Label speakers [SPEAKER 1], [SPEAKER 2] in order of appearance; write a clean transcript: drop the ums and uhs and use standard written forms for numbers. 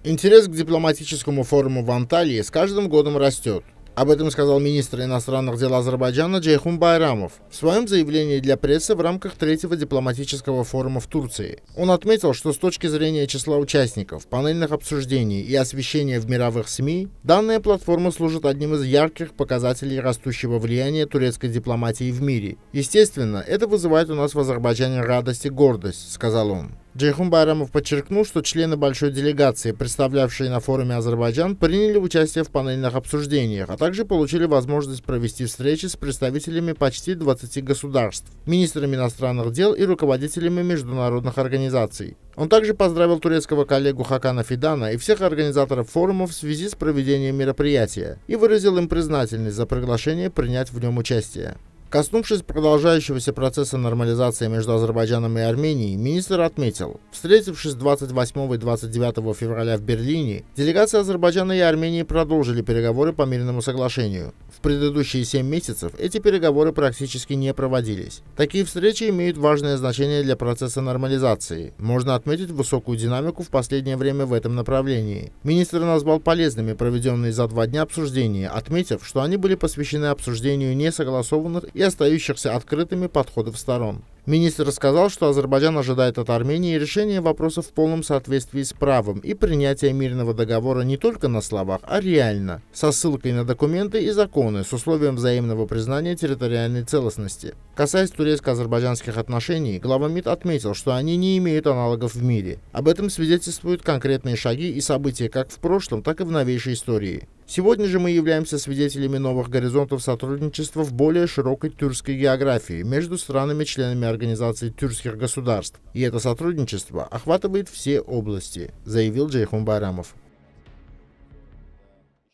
[SPEAKER 1] Интерес к дипломатическому форуму в Анталии с каждым годом растет. Об этом сказал министр иностранных дел Азербайджана Джейхун Байрамов в своем заявлении для прессы в рамках третьего дипломатического форума в Турции. Он отметил, что с точки зрения числа участников, панельных обсуждений и освещения в мировых СМИ, данная платформа служит одним из ярких показателей растущего влияния турецкой дипломатии в мире. Естественно, это вызывает у нас в Азербайджане радость и гордость, сказал он. Джейхун Байрамов подчеркнул, что члены большой делегации, представлявшие на форуме Азербайджан, приняли участие в панельных обсуждениях, а также получили возможность провести встречи с представителями почти 20 государств, министрами иностранных дел и руководителями международных организаций. Он также поздравил турецкого коллегу Хакана Фидана и всех организаторов форума в связи с проведением мероприятия и выразил им признательность за приглашение принять в нем участие. Коснувшись продолжающегося процесса нормализации между Азербайджаном и Арменией, министр отметил, встретившись 28 и 29 февраля в Берлине, делегации Азербайджана и Армении продолжили переговоры по мирному соглашению. В предыдущие 7 месяцев эти переговоры практически не проводились. Такие встречи имеют важное значение для процесса нормализации. Можно отметить высокую динамику в последнее время в этом направлении. Министр назвал полезными проведенные за 2 дня обсуждения, отметив, что они были посвящены обсуждению несогласованных и остающихся открытыми подходов сторон. Министр рассказал, что Азербайджан ожидает от Армении решения вопросов в полном соответствии с правом и принятия мирного договора не только на словах, а реально, со ссылкой на документы и законы с условием взаимного признания территориальной целостности. Касаясь турецко-азербайджанских отношений, глава МИД отметил, что они не имеют аналогов в мире. Об этом свидетельствуют конкретные шаги и события как в прошлом, так и в новейшей истории. Сегодня же мы являемся свидетелями новых горизонтов сотрудничества в более широкой тюркской географии между странами-членами Организации тюркских государств. И это сотрудничество охватывает все области, заявил Джейхун Байрамов.